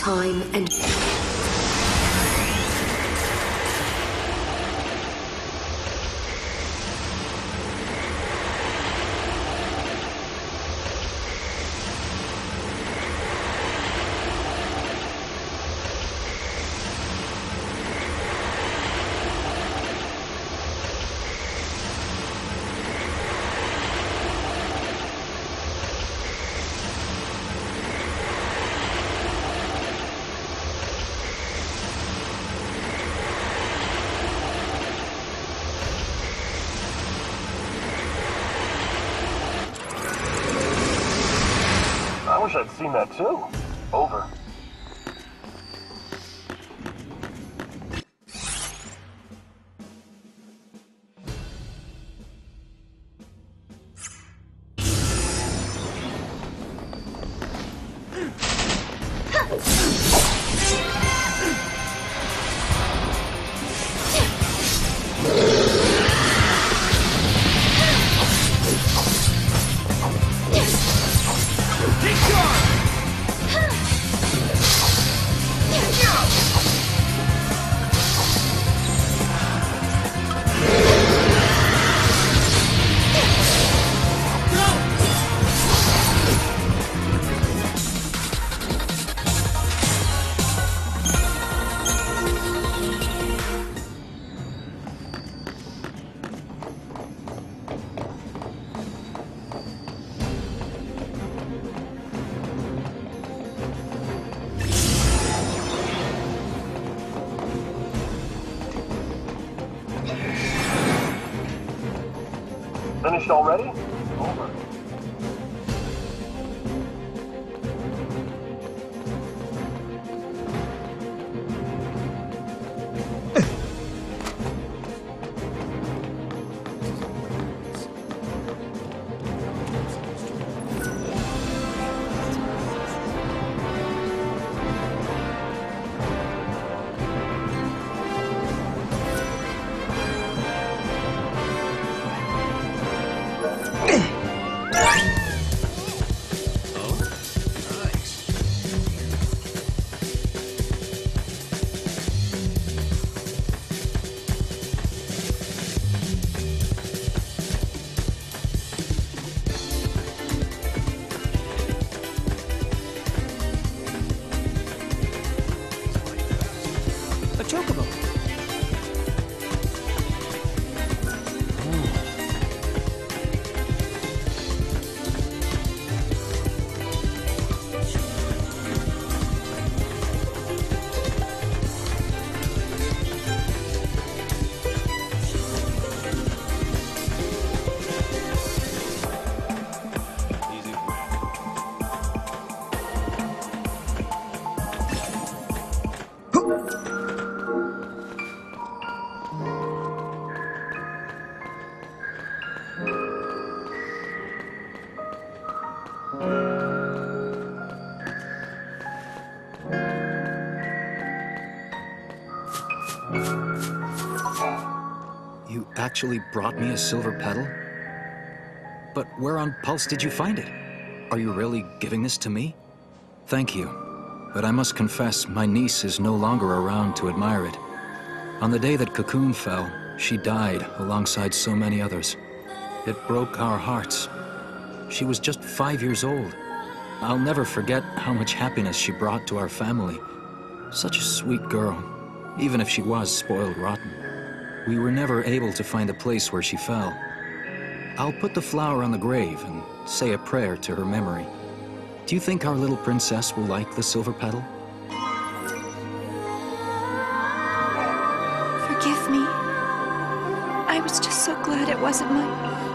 time and... I wish I'd seen that too. Over. Finished already? Over. A chocobo. You actually brought me a silver petal? But where on Pulse did you find it? Are you really giving this to me? Thank you, but I must confess my niece is no longer around to admire it. On the day that Cocoon fell, she died alongside so many others. It broke our hearts. She was just 5 years old. I'll never forget how much happiness she brought to our family. Such a sweet girl, even if she was spoiled rotten. We were never able to find the place where she fell. I'll put the flower on the grave and say a prayer to her memory. Do you think our little princess will like the silver petal? Forgive me. I was just so glad it wasn't mine.